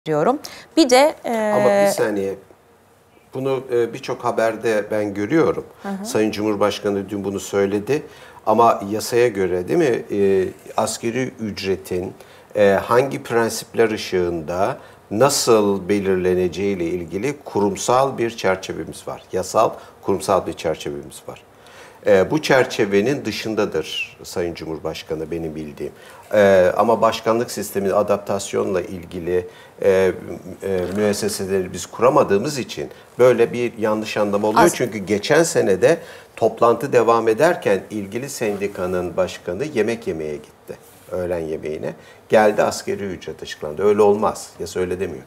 diyorum. Bir de ama bir saniye. Bunu birçok haberde ben görüyorum. Sayın Cumhurbaşkanı dün bunu söyledi. Ama yasaya göre değil mi asgari ücretin hangi prensipler ışığında nasıl belirleneceği ile ilgili kurumsal bir çerçevemiz var. Yasal, kurumsal bir çerçevemiz var. Bu çerçevenin dışındadır Sayın Cumhurbaşkanı benim bildiğim. Ama başkanlık sistemi adaptasyonla ilgili müesseseleri biz kuramadığımız için böyle bir yanlış anlama oluyor. Çünkü geçen sene de toplantı devam ederken ilgili sendikanın başkanı yemek yemeye gitti. Öğlen yemeğine. Geldi asgari ücret açıklandı. Öyle olmaz. Yasa öyle demiyor.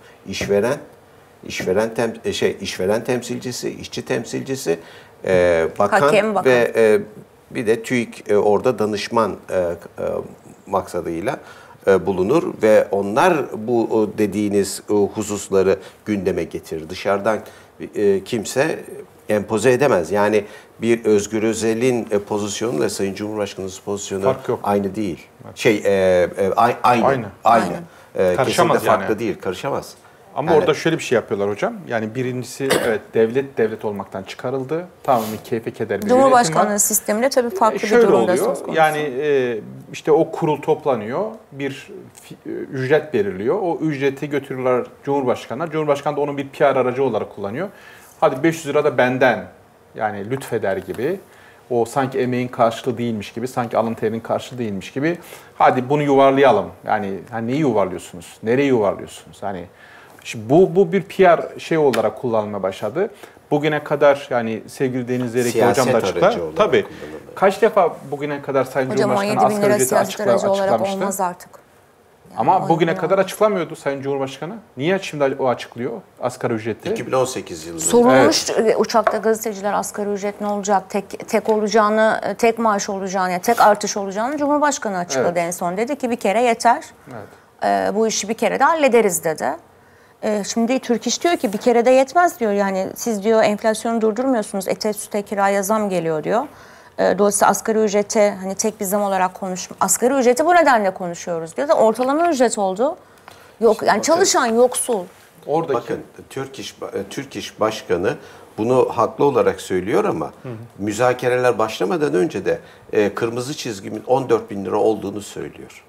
İşveren temsilcisi, işçi temsilcisi, bakan ve bir de TÜİK orada danışman maksadıyla bulunur ve onlar bu dediğiniz hususları gündeme getirir. Dışarıdan kimse empoze edemez. Yani bir Özgür Özel'in pozisyonuyla Sayın Cumhurbaşkanı'nın pozisyonu aynı değil. Aynı. Kesinlikle farklı değil, karışamaz. Ama yani, orada şöyle bir şey yapıyorlar hocam. Yani birincisi evet devlet olmaktan çıkarıldı. Tamamen keyfe keder bir Cumhurbaşkanlığı sisteminde tabii farklı bir durumda söz konusu. Yani işte o kurul toplanıyor, bir ücret veriliyor. O ücreti götürürler Cumhurbaşkanı'na. Cumhurbaşkanı da onu bir PR aracı olarak kullanıyor. Hadi 500 lira da benden yani lütfeder gibi. O sanki emeğin karşılığı değilmiş gibi, sanki alın terinin karşılığı değilmiş gibi. Hadi bunu yuvarlayalım. Yani neyi yuvarlıyorsunuz? Nereye yuvarlıyorsunuz? Hani şimdi bu bir PR şey olarak kullanılmaya başladı. Bugüne kadar yani sevgili Deniz Zereki hocam da açıklar. Tabii. Kaç defa bugüne kadar Sayın Cumhurbaşkanı asgari ücreti açıklamıştır. Olmaz artık. Yani ama bugüne kadar açıklamıyordu Sayın Cumhurbaşkanı. Niye şimdi o açıklıyor asgari ücreti? 2018 yılında. Sorulmuş uçakta gazeteciler asgari ücret ne olacak, tek olacağını, tek maaş olacağını, yani tek artış olacağını Cumhurbaşkanı açıkladı en son. Dedi ki bir kere yeter. Bu işi bir kere de hallederiz dedi. Şimdi Türk İş diyor ki bir kere de yetmez diyor. Yani siz diyor enflasyonu durdurmuyorsunuz. Ete süte kiraya zam geliyor diyor. Dolayısıyla asgari ücrete hani tek bir zam olarak asgari ücreti bu nedenle konuşuyoruz diyor da ortalama ücret oldu. Yok yani çalışan yoksul. Bakın Türk İş Başkanı bunu haklı olarak söylüyor ama müzakereler başlamadan önce de kırmızı çizgimin 14.000 lira olduğunu söylüyor.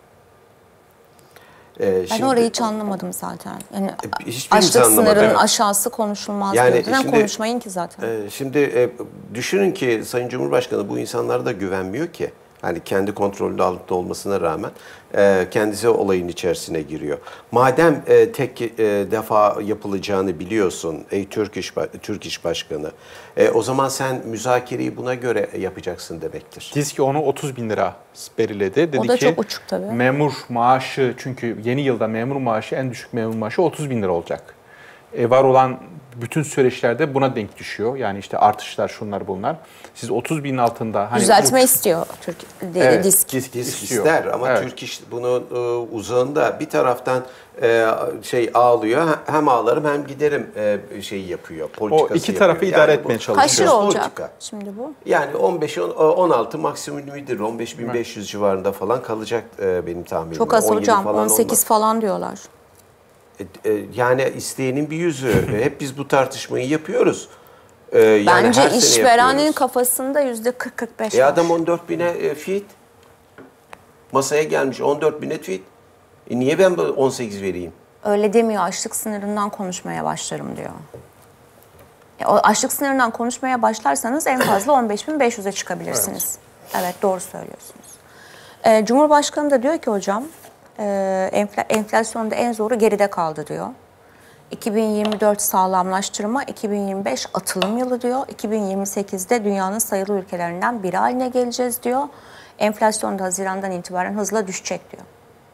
Ben orayı hiç anlamadım zaten. Yani açlık sınırının aşağısı konuşulmaz yani diyor. Neden konuşmayın ki zaten? Şimdi düşünün ki Sayın Cumhurbaşkanı bu insanlara da güvenmiyor ki. Hani kendi kontrolünde altında olmasına rağmen kendisi olayın içerisine giriyor. Madem tek defa yapılacağını biliyorsun ey Türk İş Başkanı, o zaman sen müzakereyi buna göre yapacaksın demektir. Diz ki onu 30.000 lira belirledi. Dedi o da ki, çok uçuk tabii. Memur maaşı çünkü yeni yılda memur maaşı en düşük memur maaşı 30.000 lira olacak. Var olan bütün süreçlerde buna denk düşüyor. Yani işte artışlar şunlar bunlar. Siz 30.000'in altında... Hani düzeltme istiyor Disk. Disk ister ama Türk İş bunun uzağında bir taraftan ağlıyor. Hem ağlarım hem giderim şeyi yapıyor. O iki tarafı idare etmeye çalışıyor. Kaç lira olacak şimdi bu? Yani 15-16 maksimum ümidir. 15.500 civarında falan kalacak benim tahminim. Çok az hocam. 18 falan diyorlar. Yani isteyenin bir yüzü. Hep biz bu tartışmayı yapıyoruz. Bence işverenin kafasında %40-45 var. Adam 14.000'e fit. Masaya gelmiş 14.000'e fit. Niye ben 18 vereyim? Öyle demiyor. Açlık sınırından konuşmaya başlarım diyor. O açlık sınırından konuşmaya başlarsanız en fazla 15.500'e çıkabilirsiniz. Evet doğru söylüyorsunuz. Cumhurbaşkanı da diyor ki hocam enflasyonda en zoru geride kaldı diyor. 2024 sağlamlaştırma, 2025 atılım yılı diyor. 2028'de dünyanın sayılı ülkelerinden biri haline geleceğiz diyor. Enflasyon da Haziran'dan itibaren hızla düşecek diyor.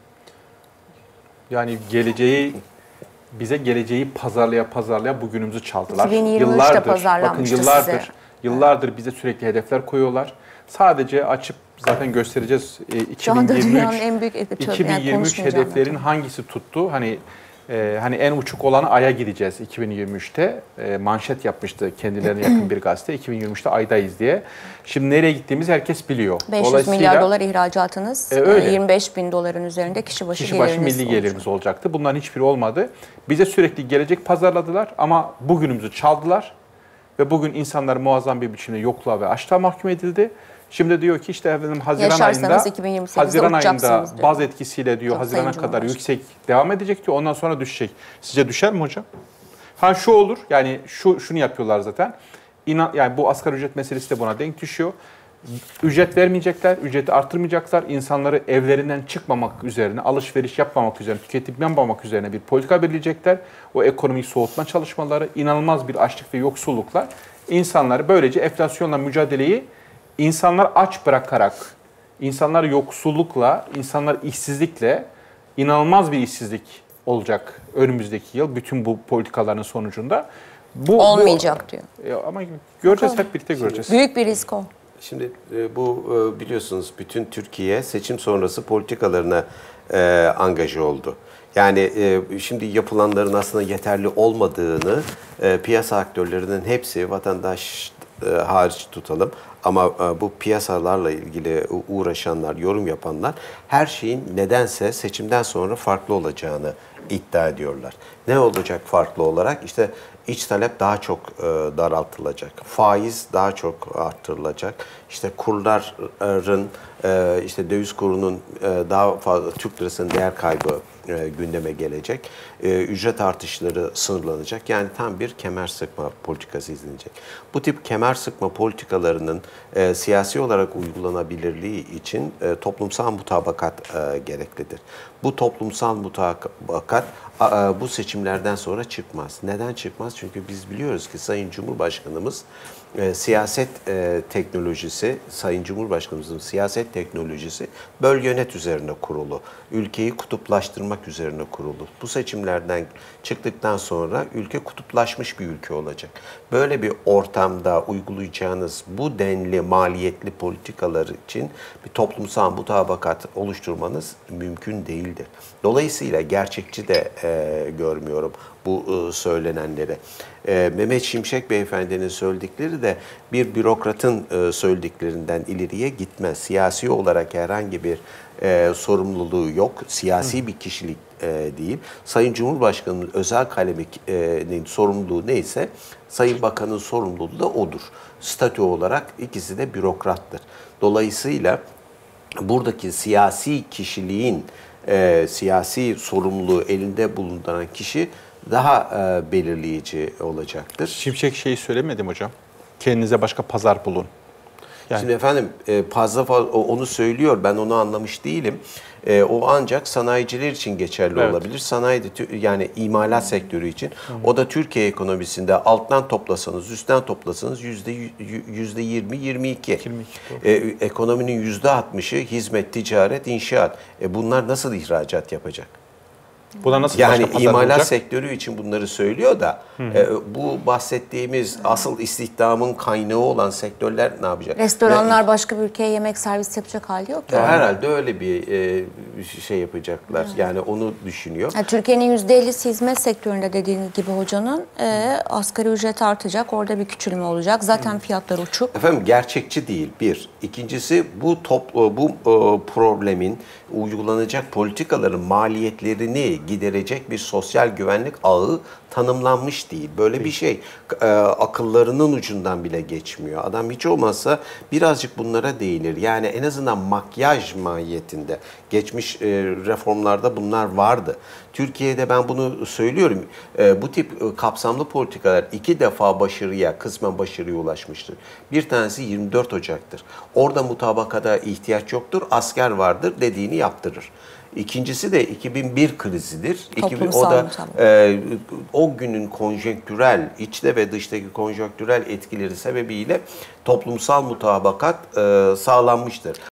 Yani bize geleceği pazarlaya bugünümüzü çaldılar. 2023'te pazarlanmıştı size. Yıllardır bize sürekli hedefler koyuyorlar. Sadece açıp zaten göstereceğiz 2023 hedeflerin hangisi tuttu? Hani Hani en uçuk olanı Ay'a gideceğiz 2023'te. Manşet yapmıştı kendilerine yakın bir gazete. 2023'te Ay'dayız diye. Şimdi nereye gittiğimizi herkes biliyor. 500 milyar dolar ihracatınız, 25 bin doların üzerinde kişi başı milli gelirimiz olacaktı. Bunların hiçbiri olmadı. Bize sürekli gelecek pazarladılar ama bugünümüzü çaldılar. Ve bugün insanlar muazzam bir biçimde yokluğa ve açlığa mahkum edildi. Şimdi diyor ki işte efendim Haziran ayında baz etkisiyle diyor Haziran'a kadar yüksek devam edecek diyor. Ondan sonra düşecek. Sizce düşer mi hocam? Ha şu olur. Yani şunu yapıyorlar zaten. Yani bu asgari ücret meselesi de buna denk düşüyor. Ücret vermeyecekler, ücreti arttırmayacaklar. İnsanları evlerinden çıkmamak üzerine, alışveriş yapmamak üzerine, tüketim yapmamak üzerine bir politika belirleyecekler. O ekonomik soğutma çalışmaları, inanılmaz bir açlık ve yoksullukla insanları böylece enflasyonla mücadeleyi insanlar aç bırakarak, insanlar yoksullukla, insanlar işsizlikle, inanılmaz bir işsizlik olacak önümüzdeki yıl bütün bu politikaların sonucunda. Olmayacak diyor. Ama göreceğiz, hep birlikte göreceğiz. Büyük bir risk o. Şimdi bu biliyorsunuz bütün Türkiye seçim sonrası politikalarına angaje oldu. Yani şimdi yapılanların aslında yeterli olmadığını piyasa aktörlerinin hepsi vatandaş hariç tutalım. Ama bu piyasalarla ilgili uğraşanlar, yorum yapanlar her şeyin nedense seçimden sonra farklı olacağını iddia ediyorlar. Ne olacak farklı olarak? İşte iç talep daha çok daraltılacak. Faiz daha çok arttırılacak. İşte kurların, işte döviz kurunun daha fazla, Türk lirasının değer kaybı gündeme gelecek. Ücret artışları sınırlanacak. Yani tam bir kemer sıkma politikası izlenecek. Bu tip kemer sıkma politikalarının siyasi olarak uygulanabilirliği için toplumsal mutabakat gereklidir. Bu toplumsal mutabakat bu seçimlerden sonra çıkmaz. Neden çıkmaz? Çünkü biz biliyoruz ki Sayın Cumhurbaşkanımız siyaset teknolojisi, Sayın Cumhurbaşkanımızın siyaset teknolojisi bölge yönet üzerine kurulu. Ülkeyi kutuplaştırmak üzerine kurulu. Bu seçimlerden çıktıktan sonra ülke kutuplaşmış bir ülke olacak. Böyle bir ortamda uygulayacağınız bu denli maliyetli politikalar için bir toplumsal mutabakat oluşturmanız mümkün değildir. Dolayısıyla gerçekçi de görmüyorum bu söylenenleri. Mehmet Şimşek Beyefendi'nin söyledikleri de bir bürokratın söylediklerinden ileriye gitmez. Siyasi olarak herhangi bir sorumluluğu yok. Siyasi bir kişilik değil. Sayın Cumhurbaşkanı'nın özel kaleminin sorumluluğu neyse Sayın Bakan'ın sorumluluğu da odur. Statü olarak ikisi de bürokrattır. Dolayısıyla buradaki siyasi kişiliğin siyasi sorumluluğu elinde bulunduran kişi daha belirleyici olacaktır. Şimşek şeyi söylemedim hocam. Kendinize başka pazar bulun. Yani. Şimdi efendim fazla onu söylüyor. Ben onu anlamış değilim. O ancak sanayiciler için geçerli olabilir. Sanayide yani imalat sektörü için. O da Türkiye ekonomisinde alttan toplasanız, üstten toplasanız %20-22. Ekonominin %60'ı hizmet, ticaret, inşaat. Bunlar nasıl ihracat yapacak? Buna nasıl yani imalat sektörü için bunları söylüyor da bu bahsettiğimiz asıl istihdamın kaynağı olan sektörler ne yapacak? Restoranlar başka bir ülkeye yemek servis yapacak hali yok ya. Herhalde öyle bir şey yapacaklar. Yani onu düşünüyor. Yani Türkiye'nin %50'si hizmet sektöründe dediğiniz gibi hocanın asgari ücret artacak. Orada bir küçülme olacak. Zaten fiyatlar uçuk. Efendim gerçekçi değil. Bir. İkincisi bu problemin uygulanacak politikaların maliyetlerini giderecek bir sosyal güvenlik ağı tanımlanmış değil. Böyle bir şey akıllarının ucundan bile geçmiyor. Adam hiç olmazsa birazcık bunlara değinir. Yani en azından makyaj mahiyetinde geçmiş reformlarda bunlar vardı. Türkiye'de ben bunu söylüyorum. Bu tip kapsamlı politikalar 2 defa kısmen başarıya ulaşmıştır. Bir tanesi 24 Ocak'tır. Orada mutabakata ihtiyaç yoktur. Asker vardır, dediğini yaptırır. İkincisi de 2001 krizidir. O günün konjonktürel, içte ve dıştaki konjonktürel etkileri sebebiyle toplumsal mutabakat sağlanmıştır.